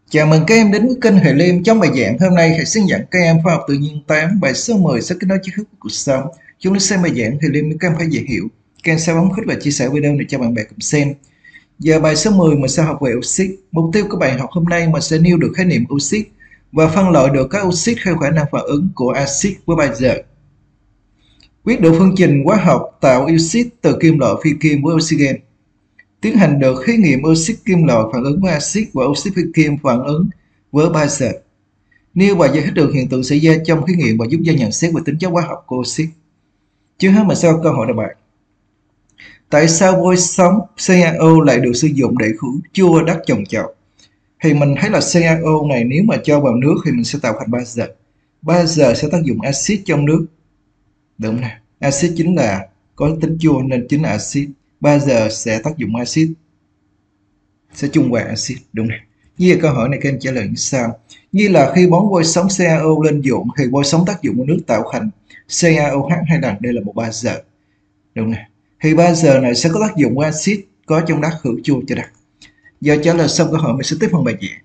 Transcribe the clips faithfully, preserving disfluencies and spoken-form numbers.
Chào mừng các em đến với kênh Hề Liêm. Trong bài giảng hôm nay, thầy xin dẫn các em khoa học tự nhiên tám, bài số mười sẽ kết nối tri thức của cuộc sống. Chúng ta xem bài giảng Hề Liêm để các em phải dễ hiểu. Các em sẽ bấm thích và chia sẻ video này cho bạn bè cùng xem. Giờ bài số mười mình sẽ học về oxit. Mục tiêu của bài học hôm nay mình sẽ nêu được khái niệm oxit và phân loại được các oxit theo khả năng phản ứng của axit với bazơ. Quyết độ phương trình hóa học tạo oxit từ kim loại phi kim với oxygen. Tiến hành được thí nghiệm oxit kim loại phản ứng với axit và oxit phi kim phản ứng với bazơ. Nêu và giải thích được hiện tượng xảy ra trong thí nghiệm và giúp cho nhận xét về tính chất hóa học của oxit. Trước hết mình sẽ có câu hỏi đề bài. Tại sao vôi sống xê a ô lại được sử dụng để khử chua đất trồng trọt? Thì mình thấy là xê a ô này nếu mà cho vào nước thì mình sẽ tạo thành bazơ. Bazơ sẽ tác dụng axit trong nước. Đúng nè. Axit chính là có tính chua nên chính là axit. Bazơ sẽ tác dụng axit, sẽ trung hòa axit. Đúng nè. Như câu hỏi này các em trả lời như sau. Như là khi bón vôi sống xê a ô lên ruộng thì vôi sống tác dụng với nước tạo thành xê a ô hát hai lần. Đây là một bazơ. Đúng nè. Thì bazơ này sẽ có tác dụng với axit có trong đất khử chua cho đất. Giờ trả lời xong câu hỏi mình sẽ tiếp phần bài giảng.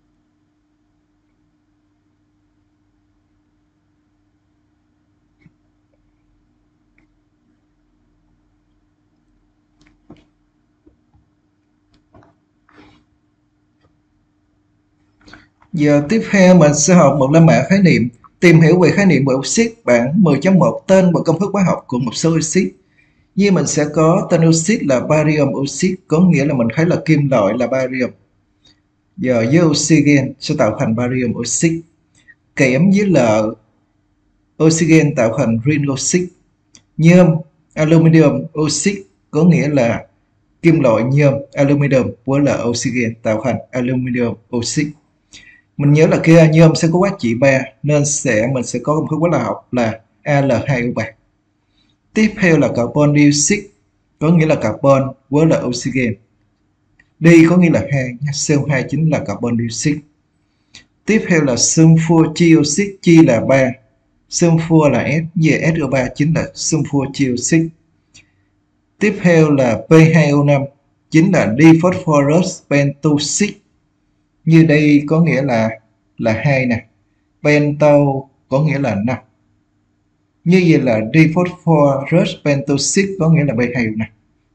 Giờ tiếp theo mình sẽ học một la mã khái niệm, tìm hiểu về khái niệm của oxit. Bảng mười chấm một tên và công thức hóa học của một số oxit. Như mình sẽ có tên oxit là barium oxit, có nghĩa là mình thấy là kim loại là barium. Giờ với oxygen sẽ tạo thành barium oxit. Kẽm với là oxygen tạo thành rin oxit. Nhôm aluminium oxit có nghĩa là kim loại nhôm aluminium với là oxygen tạo thành aluminium oxit. Mình nhớ là kia nhôm sẽ có giá trị ba nên sẽ mình sẽ có công thức hóa học là a lờ hai o ba. Tiếp theo là carbon dioxide có nghĩa là carbon với là oxygen. Đi có nghĩa là hai, xê o hai chính là carbon dioxide. Tiếp theo là sulfur trioxide, chi là ba, sulfur là S, về ét o ba chính là sulfur trioxide. Tiếp theo là pê hai o năm chính là diphosphorus pentoxide. Như đây có nghĩa là là hai nè, pento có nghĩa là năm. Như vậy là diphosphorus pentoxide có nghĩa là pê hai o năm.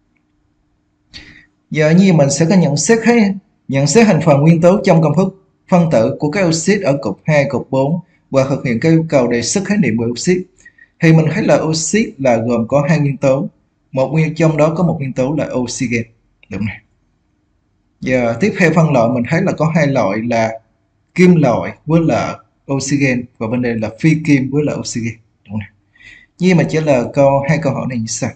Giờ như mình sẽ có nhận xét hay nhận xét thành phần nguyên tố trong công thức phân tử của các oxit ở cột hai, cột bốn và thực hiện các yêu cầu đề xuất khái niệm về oxit. Thì mình thấy là oxit là gồm có hai nguyên tố, một nguyên trong đó có một nguyên tố là oxygen. Đúng này. Giờ tiếp theo phân loại mình thấy là có hai loại là kim loại với là oxygen và bên đây là phi kim với là oxygen. Đúng này. Như mà trả lời câu hai câu hỏi này như sau.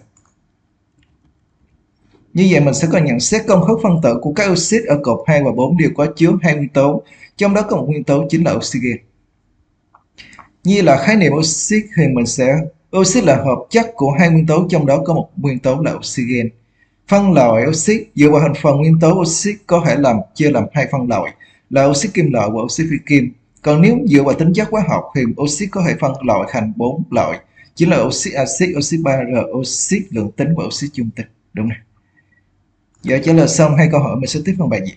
Như vậy mình sẽ có nhận xét công thức phân tử của các oxit ở cột hai và bốn đều có chứa hai nguyên tố, trong đó có một nguyên tố chính là oxygen. Như là khái niệm oxit thì mình sẽ oxit là hợp chất của hai nguyên tố, trong đó có một nguyên tố là oxygen. Phân loại oxit dựa vào thành phần nguyên tố oxit có thể làm chia làm hai phân loại là oxit kim loại và oxit phi kim. Còn nếu dựa vào tính chất hóa học thì oxit có thể phân loại thành bốn loại, chính là oxit axit, oxit bazơ, oxit lượng tính và oxit dung tính. Đúng này. Giờ trả lời xong hai câu hỏi mình sẽ tiếp phần bài giảng.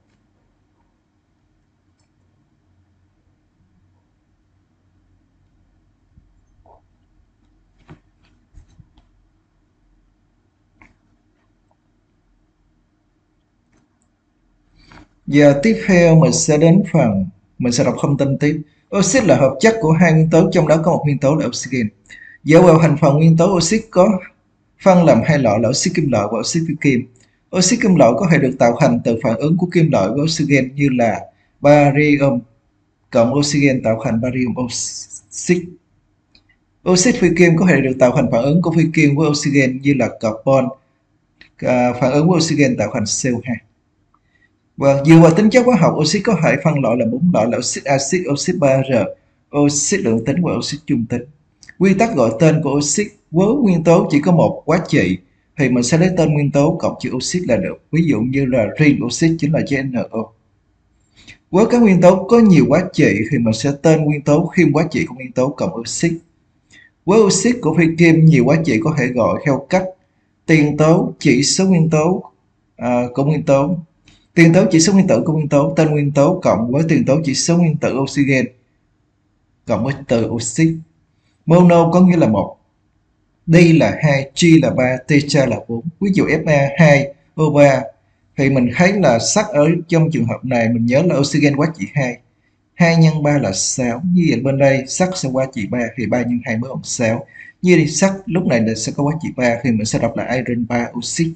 Giờ tiếp theo mình sẽ đến phần mình sẽ đọc thông tin tiếp. Oxit là hợp chất của hai nguyên tố, trong đó có một nguyên tố là oxygen. Dựa vào thành phần nguyên tố oxit có phân làm hai loại là oxit kim loại và oxit phi kim. Oxit kim loại có thể được tạo thành từ phản ứng của kim loại với oxygen như là barium cộng oxygen tạo thành barium oxit. Oxit phi kim có thể được tạo thành phản ứng của phi kim với oxygen như là carbon à, phản ứng với oxygen tạo thành xê o hai. Và dựa vào tính chất hóa học, oxit có thể phân loại là bốn loại là oxit axit, oxit bazơ, oxit lượng tính và oxit dung tính. Quy tắc gọi tên của oxit với nguyên tố chỉ có một hóa trị thì mình sẽ lấy tên nguyên tố cộng chữ oxit là được. Ví dụ như là rin oxit chính là giê en o. Với các nguyên tố có nhiều hóa trị thì mình sẽ tên nguyên tố khiêm hóa trị của nguyên tố cộng oxit. Với oxit của phi kim nhiều hóa trị có thể gọi theo cách tiền tố chỉ số nguyên tố à, của nguyên tố. Tuyên tố chỉ số nguyên tử của nguyên tố tên nguyên tố cộng với tuyên tố chỉ số nguyên tử oxygen cộng với từ oxy. Mono có nghĩa là một, Di là hai, G là ba, Tetra là bốn. Ví dụ Fa hai, O ba thì mình thấy là sắt ở trong trường hợp này mình nhớ là oxygen quá trị hai. hai nhân ba là sáu. Như vậy bên đây sắt sẽ quá trị ba thì ba nhân hai mới bằng sáu. Như đi sắt lúc này sẽ có quá trị ba thì mình sẽ đọc là iron ba oxy.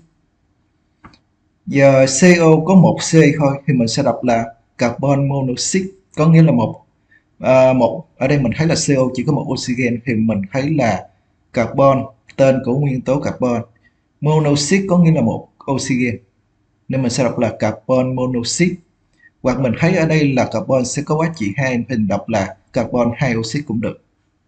Giờ CO có một C thôi thì mình sẽ đọc là carbon monoxide, có nghĩa là một à, một ở đây mình thấy là CO chỉ có một oxygen thì mình thấy là carbon, tên của nguyên tố carbon. Monoxide có nghĩa là một oxygen nên mình sẽ đọc là carbon monoxide. Hoặc mình thấy ở đây là carbon sẽ có quá trị hai thì mình đọc là carbon hai oxide cũng được.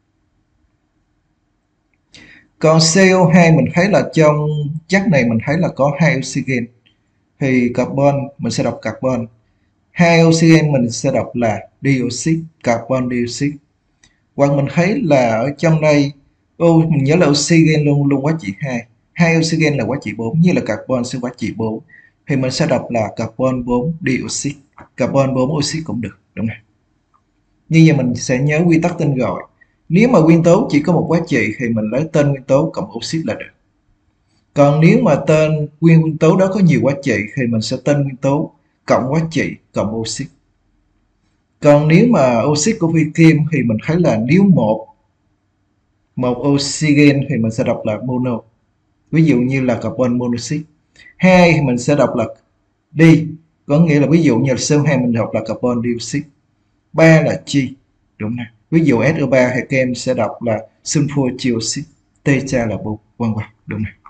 Còn C O hai mình thấy là trong chất này mình thấy là có hai oxygen thì carbon mình sẽ đọc carbon. Hai oxygen mình sẽ đọc là dioxide, carbon dioxide. Hoặc mình thấy là ở trong đây ô mình nhớ là oxygen luôn luôn quá trị hai. Hai oxygen là quá trị bốn, như là carbon sẽ quá trị bốn thì mình sẽ đọc là carbon bốn dioxide, carbon bốn oxide cũng được, đúng không? Như vậy mình sẽ nhớ quy tắc tên gọi. Nếu mà nguyên tố chỉ có một quá trị thì mình lấy tên nguyên tố cộng oxide là được. Còn nếu mà tên nguyên nguyên tố đó có nhiều quá trị thì mình sẽ tên nguyên tố cộng quá trị cộng oxide. Còn nếu mà oxide của phi kim thì mình thấy là nếu một một oxygen thì mình sẽ đọc là mono. Ví dụ như là carbon monoxide. Hai thì mình sẽ đọc là đi, có nghĩa là ví dụ như là C O hai mình đọc là carbon dioxide. Ba là G, đúng không? Ví dụ S O ba thì các em sẽ đọc là sulfur dioxide, Tetra là bốn, vân vân, đúng không?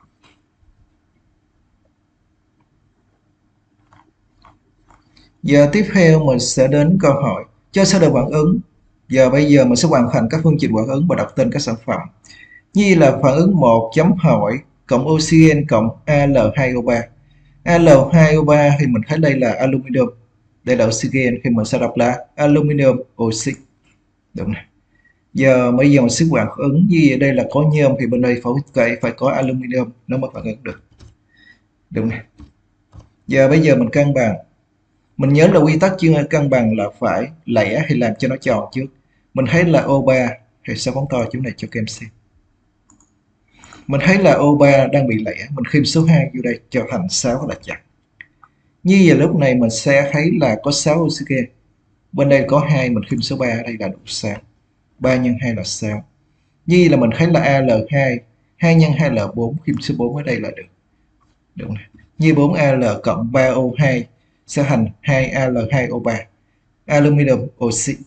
Giờ tiếp theo mình sẽ đến câu hỏi cho sơ đồ phản ứng. Giờ bây giờ mình sẽ hoàn thành các phương trình phản ứng và đọc tên các sản phẩm. Như là phản ứng một chấm hỏi cộng oxygen cộng A L hai O ba. A L hai O ba thì mình thấy đây là aluminum, đây là oxygen thì mình sẽ đọc là aluminum oxide, đúng này. Giờ bây giờ mình sẽ phản ứng như đây là có nhôm thì bên đây phải phải có aluminum nó mới phản ứng được, đúng này. Giờ bây giờ mình cân bằng. Mình nhớ là quy tắc chưa cân bằng là phải lẻ hay làm cho nó tròn trước. Mình thấy là O ba thì sẽ phóng to chỗ này cho các em xem. Mình thấy là O ba đang bị lẻ, mình khiêm số hai vô đây cho thành sáu là chặt. Như vậy lúc này mình sẽ thấy là có sáu oxygen. Bên đây có hai, mình khiêm số ba ở đây là đủ sáu. ba nhân hai là sáu. Như là mình thấy là A L hai, hai nhân hai là bốn, khiêm số bốn ở đây là được. Đúng rồi. Như bốn A L cộng ba O hai sẽ thành hai A L hai O ba, aluminum oxide.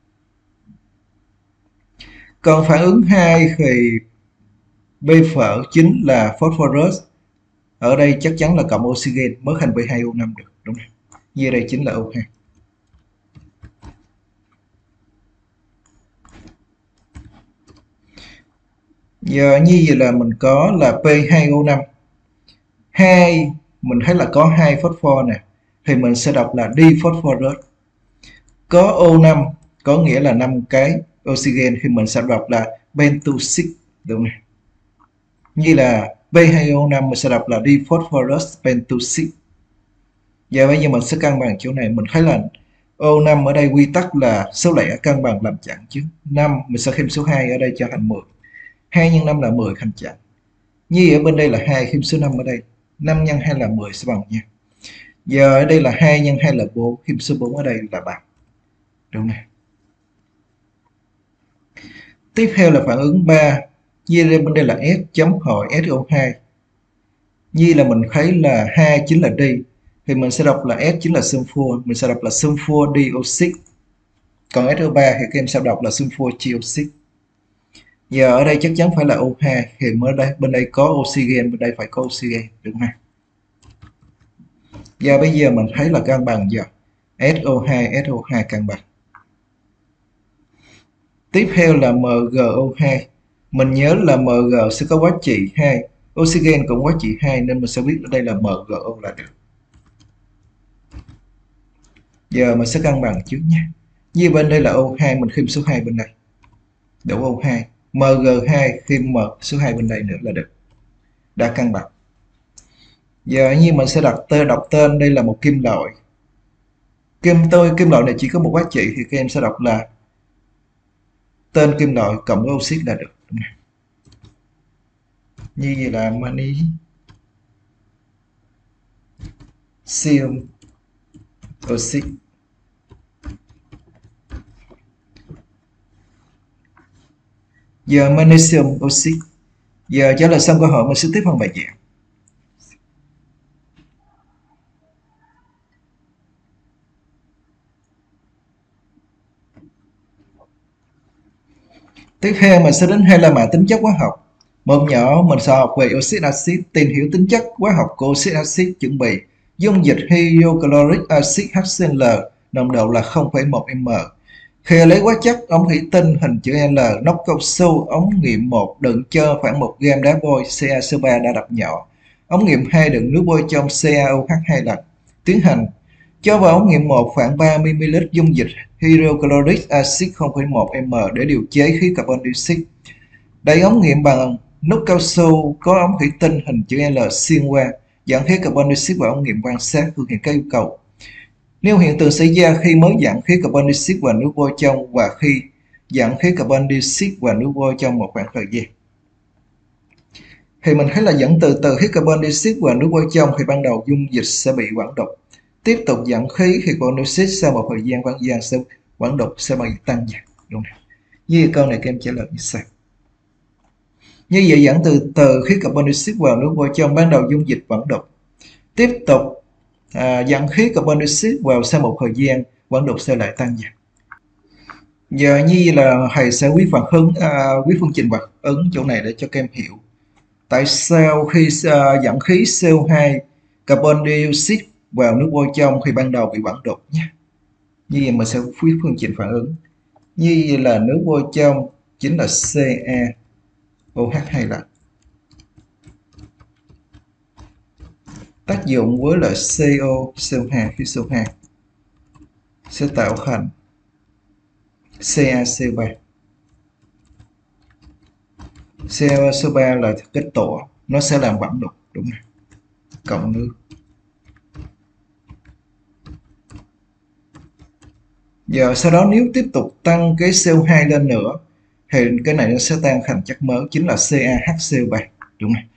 Còn phản ứng hai thì B phở chính là phosphorus. Ở đây chắc chắn là cộng oxygen mới thành B hai O năm được, đúng không? Như đây chính là O hai. Giờ như vậy là mình có là P hai O năm. hai mình thấy là có hai phosphor nè thì mình sẽ đọc là đi phosphorus. Có O năm có nghĩa là năm cái oxygen thì mình sẽ đọc là pentoxide, đúng này. Như là P hai O năm mình sẽ đọc là đi phosphorus pentoxide. Giờ bây giờ mình sẽ cân bằng chỗ này, mình thấy là O năm ở đây quy tắc là số lẻ cân bằng làm chẵn chứ. năm mình sẽ thêm số hai ở đây cho thành mười. hai nhân năm là mười thành chẵn. Như ở bên đây là hai thêm số năm ở đây. năm nhân hai là mười sẽ bằng nha. Giờ ở đây là hai nhân hai là bốn, thêm số bốn ở đây là bằng. Đúng này. Tiếp theo là phản ứng ba. Như đây bên đây là S chấm hỏi S O hai. Như là mình thấy là hai chính là đi thì mình sẽ đọc là S chính là sulfur, mình sẽ đọc là sulfur dioxide. Còn S O ba thì các em sẽ đọc là sulfur dioxide. Giờ ở đây chắc chắn phải là O hai thì mới đây bên đây có oxygen, bên đây phải có oxygen, đúng không? Giờ bây giờ mình thấy là cân bằng giờ S O hai S O hai cân bằng. Tiếp theo là M G O hai. Mình nhớ là M G sẽ có quá trị hai, oxygen cũng quá trị hai nên mình sẽ viết ở đây là M G O là được. Giờ mình sẽ cân bằng trước nhé. Như bên đây là O hai, mình thêm số hai bên đây. Đủ O hai. M G hai thêm M số hai bên đây nữa là được. Đã cân bằng. Giờ như mình sẽ đặt tên đọc tên đây là một kim loại. Kim tôi kim loại này chỉ có một giá trị thì các em sẽ đọc là tên kim loại cộng với oxit là được. Như vậy là magnesium oxit. Giờ magnesium oxit. Giờ trả lời xong câu hỏi mình sẽ tiếp phần bài giảng. Tiếp theo mình sẽ đến hai la mã tính chất hóa học. Một nhỏ mình sẽ học về oxit axit, tìm hiểu tính chất hóa học của oxit axit, chuẩn bị dung dịch hydrochloric acid hát xê lờ nồng độ là không phẩy một mol. Khi lấy hóa chất ống thủy tinh hình chữ L, nóc cao su, ống nghiệm một đựng cho khoảng một gam đá vôi xê a xê ba đã đập nhỏ. Ống nghiệm hai đựng nước vôi trong xê a ô hát hai lần. Tiến hành cho vào ống nghiệm một khoảng ba mươi mi li lít dung dịch hydrochloric acid không phẩy một mol để điều chế khí carbon dioxide. Đẩy ống nghiệm bằng nút cao su có ống thủy tinh hình chữ L xuyên qua, dẫn khí carbon dioxide vào ống nghiệm quan sát thực hiện các yêu cầu. Nếu hiện tượng xảy ra khi mới dẫn khí carbon dioxide và nước vôi trong và khi dẫn khí carbon dioxide và nước vôi trong một khoảng thời gian, thì mình thấy là dẫn từ từ khí carbon dioxide và nước vôi trong thì ban đầu dung dịch sẽ bị quãng đục. Tiếp tục dẫn khí carbon dioxide sau một thời gian quãng gian sẽ quãng đục sẽ bị tăng dần. Đúng không? Như câu này các em trả lời như sau. Như vậy dẫn từ từ khí carbon dioxide vào nước vôi trong, ban đầu dung dịch quãng đục. Tiếp tục à, dẫn khí carbon dioxide vào sau một thời gian quãng đục sẽ lại tăng dần. Giờ như là thầy sẽ viết phản ứng à, viết phương trình phản ứng chỗ này để cho các em hiểu tại sao khi uh, dẫn khí xê o hai carbon dioxide vào nước vôi trong thì ban đầu bị quãng đục nhé. Như vậy mình sẽ viết phương trình phản ứng. Như vậy là nước vôi trong chính là xê a ô hát hai lần tác dụng với lại xê o xê o hai khí xê o hai sẽ tạo thành xê a xê ba. xê a xê ba là kết tổ, nó sẽ làm quãng đục, đúng không? Cộng nước. Giờ sau đó nếu tiếp tục tăng cái xê o hai lên nữa thì cái này nó sẽ tan thành chất mới chính là xê a hát xê ba, đúng không?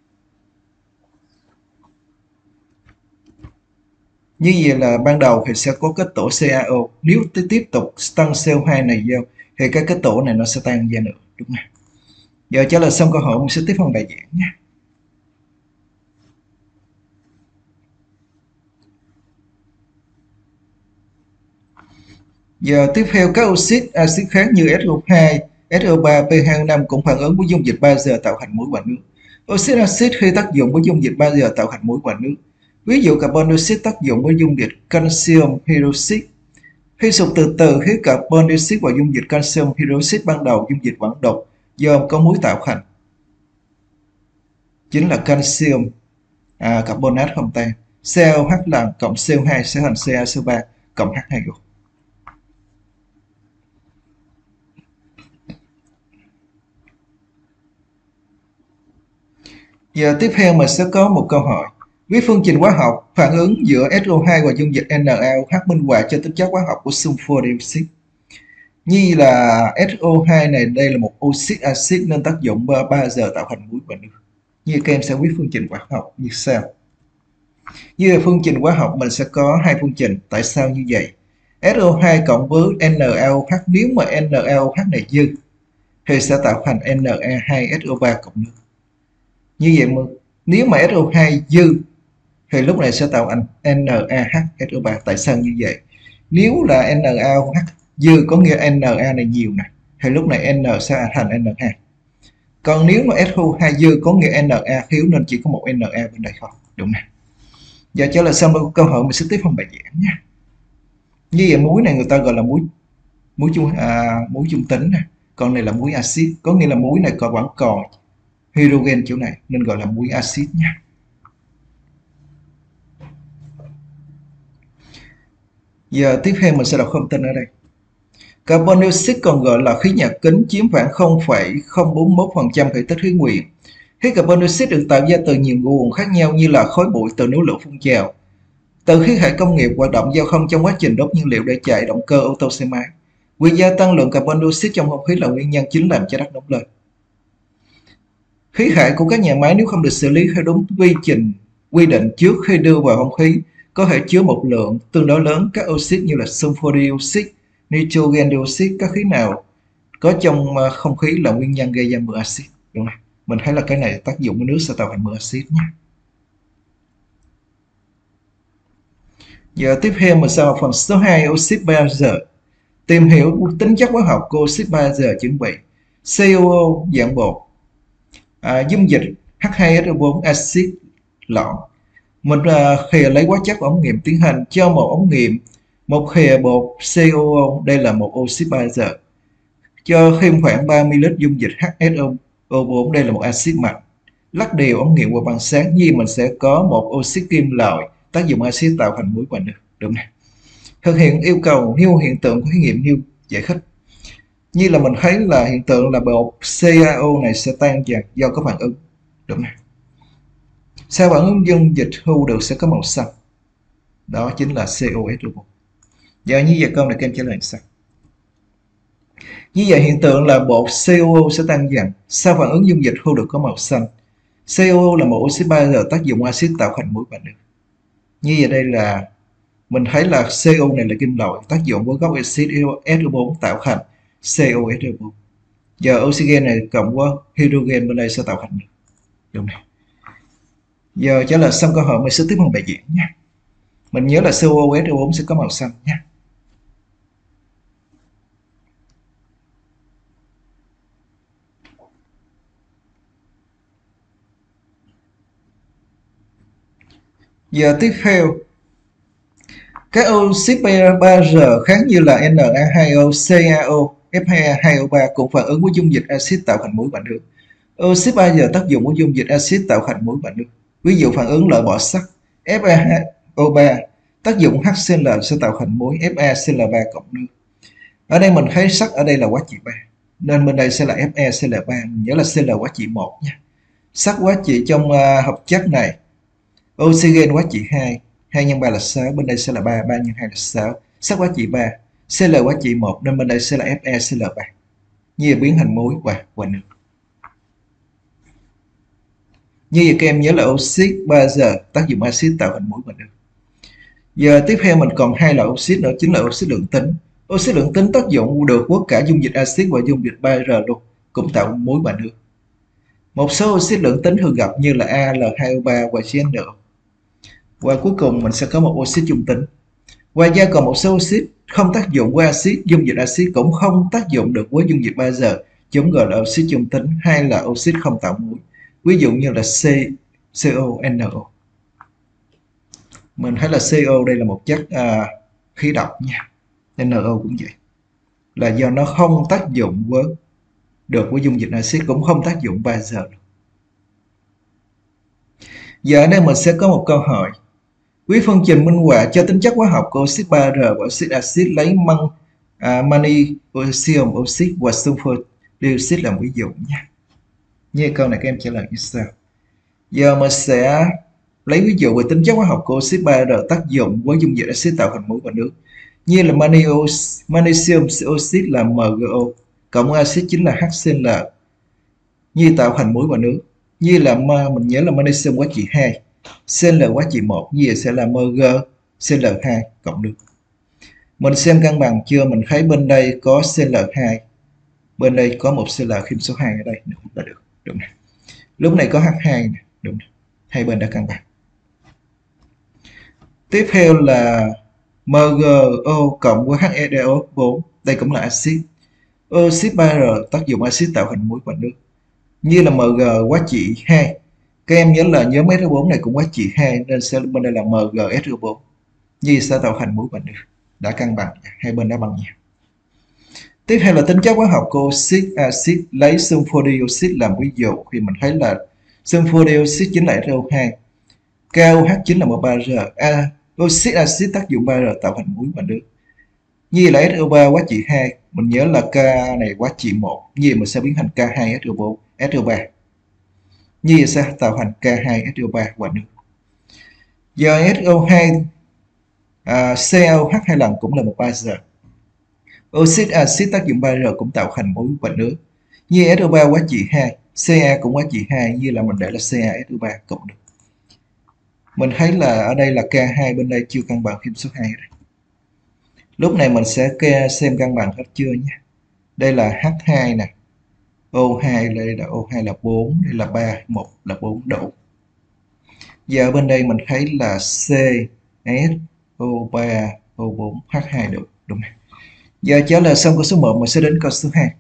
Như vậy là ban đầu thì sẽ có kết tổ xê a ô, nếu tiếp tục tăng xê o hai này vô thì cái kết tổ này nó sẽ tan ra nữa, đúng không? Giờ trả lời xong câu hỏi mình sẽ tiếp phần bài giảng nhé. Giờ tiếp theo các oxit axit khác như ét o hai, ét o ba, pê hai o năm cũng phản ứng với dung dịch bazơ tạo thành muối và nước. Oxit axit khi tác dụng với dung dịch bazơ tạo thành muối và nước. Ví dụ carbon dioxide tác dụng với dung dịch calcium hydroxide. Khi sụp từ từ khí carbon dioxide vào dung dịch calcium hydroxide, ban đầu dung dịch quãng đục do có muối tạo thành chính là calcium à, carbonate không tan, xê o hát lần cộng xê o hai sẽ thành xê a xê ba cộng H hai O. Giờ tiếp theo mình sẽ có một câu hỏi. Viết phương trình hóa học phản ứng giữa ét o hai và dung dịch en a ô hát minh họa cho tính chất hóa học của sulfur dioxide. Như là ét o hai này đây là một oxit axit nên tác dụng ba giờ tạo thành muối và nước. Như các em sẽ viết phương trình hóa học như sau. Như là phương trình hóa học mình sẽ có hai phương trình. Tại sao như vậy? ét o hai cộng với en a ô hát, nếu mà en a ô hát này dư thì sẽ tạo thành en a hai ét o ba cộng nước. Như vậy mà nếu mà ét o hai dư thì lúc này sẽ tạo thành en a hát ét o ba. Tại sao như vậy? Nếu là en a ô hát dư có nghĩa en a này nhiều nè, thì lúc này N sẽ thành en hai. Còn nếu mà ét o hai dư có nghĩa en a thiếu nên chỉ có một Na bên đây không, đúng không? Giờ trở lại xong câu hỏi mình sẽ tiếp phần bài giảng nha. Như vậy muối này người ta gọi là muối muối chung à, muối chung tính nè, còn này là muối axit, có nghĩa là muối này còn vẫn còn hydrogen chỗ này nên gọi là muối axit nha. Giờ tiếp theo mình sẽ đọc thông tin ở đây. Carbon dioxide còn gọi là khí nhà kính chiếm khoảng không phẩy không bốn mốt phần trăm thể tích khí quyển. Khí carbon dioxide được tạo ra từ nhiều nguồn khác nhau như là khói bụi từ núi lửa phun trào, từ khí thải công nghiệp, hoạt động giao thông trong quá trình đốt nhiên liệu để chạy động cơ ô tô xe máy. Việc gia tăng lượng carbon dioxide trong không khí là nguyên nhân chính làm cho đất nóng lên. Khí thải của các nhà máy nếu không được xử lý theo đúng quy trình quy định trước khi đưa vào không khí có thể chứa một lượng tương đối lớn các oxit như là sulfur dioxide, nitrogen dioxide. Các khí nào có trong không khí là nguyên nhân gây ra mưa axit. Đúng này. Mình thấy là cái này tác dụng của nước sẽ tạo thành mưa axit nha. Giờ tiếp theo mình sẽ vào phần số hai, oxit bazơ. Tìm hiểu tính chất hóa học của oxit bazơ. Chuẩn bị xê o ô dạng bột, à, dung dịch H hai S O bốn axit lỏng. Mình à, khìa lấy hóa chất ống nghiệm tiến hành cho một ống nghiệm một khìa bột xê o ô. Đây là một oxit bazơ. Cho thêm khoảng ba mi li lít dung dịch H S O bốn. Đây là một axit mạnh. Lắc đều ống nghiệm qua bằng sáng như mình sẽ có một oxit kim loại tác dụng axit tạo thành muối và nước. Đúng này. Thực hiện yêu cầu nêu hiện tượng của thí nghiệm nêu giải thích. Như là mình thấy là hiện tượng là bột xê a ô này sẽ tan dần do có phản ứng. Đúng này. Sau phản ứng dung dịch thu được sẽ có màu xanh. Đó chính là xê o ét o bốn. Giờ như vậy câu này các em trả lời sao? Như vậy hiện tượng là bột xê o ô sẽ tan dần. Sau phản ứng dung dịch thu được có màu xanh. xê o ô là một oxit bazơ tác dụng axit tạo thành muối và nước. Như vậy đây là mình thấy là xê o này là kim loại tác dụng với gốc axit ét o bốn tạo thành xê o ét o bốn. Giờ oxygen này cộng với hydrogen bên đây sẽ tạo thành nước. Đúng này. Giờ trả lời xong câu hỏi mình sẽ tiếp bằng bài diễn nha. Mình nhớ là xê o ét o bốn sẽ có màu xanh nha. Giờ tiếp theo, các oxit bazơ khác như là Na hai O, ca o, F hai O ba cũng phản ứng với dung dịch axit tạo thành muối và nước. Oxit bazơ tác dụng của dung dịch axit tạo thành muối và nước. Ví dụ phản ứng loại bỏ sắt F hai O ba tác dụng HCl sẽ tạo thành muối FeCl ba cộng nước. Ở đây mình thấy sắt ở đây là hóa trị ba nên bên đây sẽ là FeCl ba, nhớ là Cl hóa trị một nha. Sắt hóa trị trong uh, hợp chất này, oxygen hóa trị hai, hai nhân ba là sáu, bên đây sẽ là ba, ba nhân hai là sáu. Sắt hóa trị ba, Cl hóa trị một nên bên đây sẽ là FeCl ba. Như vậy biến thành muối và và nước. Như vậy các em nhớ là oxit bazơ tác dụng axit tạo thành muối và nước. Giờ tiếp theo mình còn hai loại oxit nữa chính là oxit lượng tính. Oxit lượng tính tác dụng được với cả dung dịch axit và dung dịch bazơ luôn, cũng tạo muối và nước. Một số oxit lượng tính thường gặp như là A L hai O ba và xê en O. Và cuối cùng mình sẽ có một oxit trung tính. Ngoài ra còn một số oxit không tác dụng với axit, dung dịch axit cũng không tác dụng được với dung dịch bazơ, chúng gọi là oxit trung tính hay là oxit không tạo muối. Ví dụ như là C, CO, N O. Mình thấy là xê o đây là một chất à, khí độc nha. N O cũng vậy. Là do nó không tác dụng với được với dung dịch axit, cũng không tác dụng bazơ. Giờ ở đây mình sẽ có một câu hỏi. Quý phương trình minh họa cho tính chất hóa học của oxit bazơ và oxit axit lấy măng, à, magnesium oxit và sulfur dioxide làm ví dụ nha. Như câu này các em trả lời như sau. Giờ mình sẽ lấy ví dụ về tính chất hóa học của oxit bazơ tác dụng với dung dịch axit tạo thành muối và nước. Như là magnesium oxit là em giê o, cộng axit chính là HCl, như tạo thành muối và nước. Như là mình nhớ là magnesium hóa trị hai, Cl hóa trị một, như vậy sẽ là MgCl hai cộng nước. Mình xem cân bằng chưa? Mình thấy bên đây có Cl hai, bên đây có một Cl khiêm số hai ở đây là được. Đúng này. Lúc này có H hai này. Đúng này. Hai bên đã cân bằng. Tiếp theo là MgO cộng với hát e o bốn, đây cũng là axit. Oxit bazơ tác dụng axit tạo thành muối và nước. Như là Mg hóa trị hai, các em nhớ là nhóm ét o bốn này cũng hóa trị hai nên sẽ bên đây là MgSO bốn, như sẽ tạo thành muối và nước. Đã cân bằng, hai bên đã bằng nhau. Tiếp theo là tính chất hóa học của oxit axit lấy sulfur dioxide làm ví dụ, thì mình thấy là sulfur dioxide chính là SO hai, KOH chính là một bazơ, A oxit axit tác dụng bazơ tạo thành muối và nước. Như là ét o ba hóa trị hai, mình nhớ là K này hóa trị một, như vậy mình sẽ biến thành K hai S O bốn, S O ba. Như vậy sẽ tạo thành K hai S O ba và nước. Giờ S O hai à, CaOH hai lần cũng là một bazơ. Oxit axit tác dụng ba R cũng tạo thành muối và nước. Như S O ba hóa trị hai, Ca cũng hóa trị hai, như là mình để là CaSO ba cộng được. Mình thấy là ở đây là K hai bên đây chưa cân bằng thêm số hai đây. Lúc này mình sẽ xem cân bằng hết chưa nhé. Đây là H hai nè, O hai, đây là O hai là bốn, đây là ba, một là bốn độ. Giờ bên đây mình thấy là C S O ba O bốn H hai độ, đúng không? Giờ trả lời xong câu số một, mình sẽ đến câu số hai.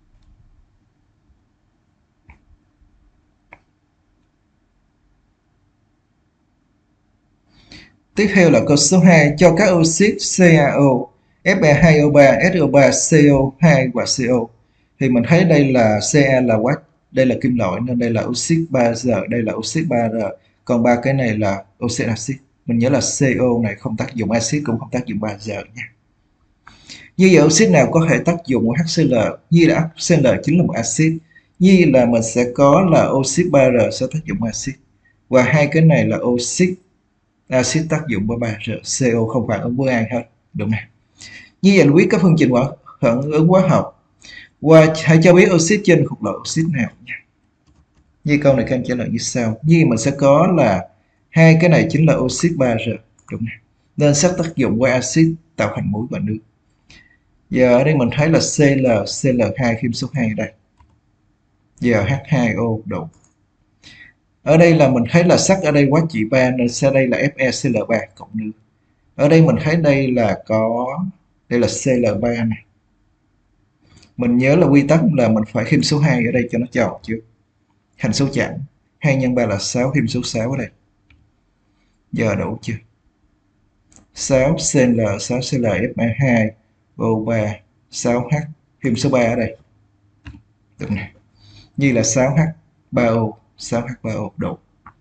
Tiếp theo là câu số hai, cho các oxit CaO, Fe hai O ba, SO ba, CO hai và CO. Thì mình thấy đây là Ca là quá, đây là kim loại nên đây là oxit ba R, đây là oxit ba R. Còn ba cái này là oxit axit. Mình nhớ là CO này không tác dụng axit cũng không tác dụng ba R nha. Như vậy oxit nào có thể tác dụng của HCl? Như là HCl chính là một axit. Như là mình sẽ có là oxit ba R sẽ tác dụng axit. Và hai cái này là oxit axit tác dụng với ba R, CO không phản ứng với ai hết, đúng không? Như vậy viết các phương trình hóa phản ứng hóa học. Và hãy cho biết oxit trên thuộc loại oxit nào nha. Như câu này các em trả lời như sau. Như mình sẽ có là hai cái này chính là oxit ba R, đúng không? Nên sẽ tác dụng với axit tạo thành muối và nước. Giờ ở đây mình thấy là Cl, Cl hai khiêm số hai ở đây. Giờ H hai O độ. Ở đây là mình thấy là sắt ở đây hóa trị ba nên sẽ đây là FeCl ba cộng nước. Ở đây mình thấy đây là có đây là Cl ba này. Mình nhớ là quy tắc là mình phải khiêm số hai ở đây cho nó tròn trước. Thành số chẵn. hai nhân ba là sáu, khiêm số sáu ở đây. Giờ đủ chưa? sáu Cl, sáu Cl Fe hai O ba, sáu H, khiêm số ba ở đây. Được này. Như là sáu H ba O, sáu H ba O đủ.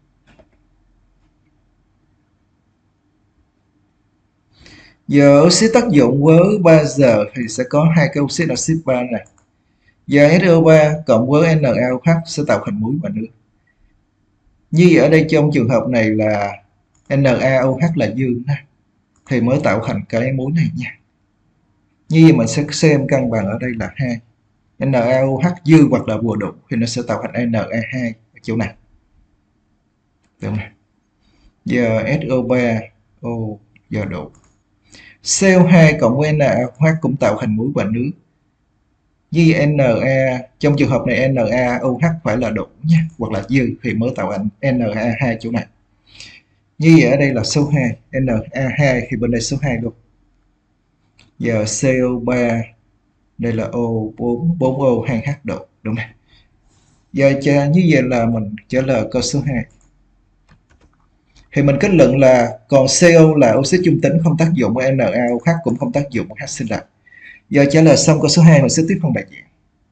Giờ oxit tác dụng với ba giờ thì sẽ có hai cái oxit axit ba này. Giờ S O ba cộng với NaOH sẽ tạo thành muối và nước. Như vậy ở đây trong trường hợp này là NaOH là dương thì mới tạo thành cái muối này nha. Như vậy mình sẽ xem cân bằng ở đây là hai. NaOH dư hoặc là vừa đủ thì nó sẽ tạo thành Na hai ở chỗ này. Được không? Giờ S O ba O giờ đủ. C O hai cộng với NaOH cũng tạo thành muối và nước. Như Na trong trường hợp này NaOH phải là đủ nha, hoặc là dư thì mới tạo thành Na hai chỗ này. Như vậy ở đây là số hai, Na hai thì bên đây số hai luôn. Giờ C O ba đây là O bốn, bốn O hai H độ, đúng không? Giờ như vậy là mình trả lời câu số hai. Thì mình kết luận là còn CO là oxit trung tính không tác dụng với NaOH cũng không tác dụng với HCl. Giờ trả lời xong câu số hai, mình sẽ tiếp phần bài giảng.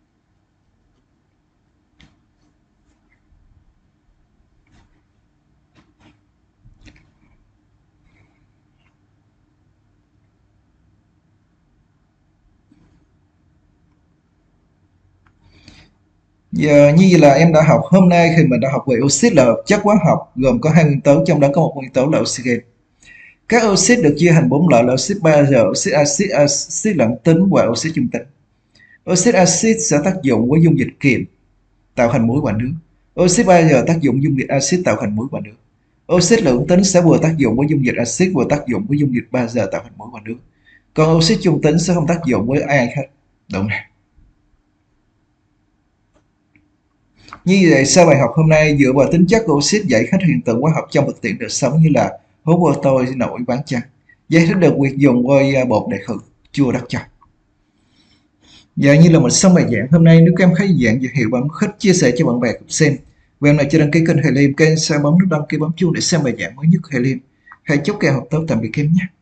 Giờ như vậy là em đã học hôm nay thì mình đã học về oxit là hợp chất hóa học gồm có hai nguyên tố, trong đó có một nguyên tố là oxygen. Các oxit được chia thành bốn loại là oxit ba R, oxit axit, oxit lặng tính và oxit trung tính. Oxit axit sẽ tác dụng với dung dịch kiềm tạo thành muối và nước. Oxit ba R tác dụng dung dịch axit tạo thành muối và nước. Oxit lưỡng tính sẽ vừa tác dụng với dung dịch axit vừa tác dụng với dung dịch ba R tạo thành muối và nước. Còn oxit trung tính sẽ không tác dụng với ai hết. Đúng này. Như vậy sau bài học hôm nay dựa vào tính chất của oxit giải thích hiện tượng hóa học trong thực tiễn đời sống như là hố vô tôi, nổi bán chăn, giải thích được việc dùng vôi bột để khử chua đất cho. Giờ như là một xong bài giảng hôm nay, nếu các em thấy giảng dễ hiểu, bấm thích chia sẻ cho bạn bè cùng xem. Và em nào chưa đăng ký kênh Thầy Liêm, kênh sẽ bấm nút đăng ký bấm chuông để xem bài giảng mới nhất của Thầy Liêm. Hãy chúc các em học tốt, tạm biệt các em nhé.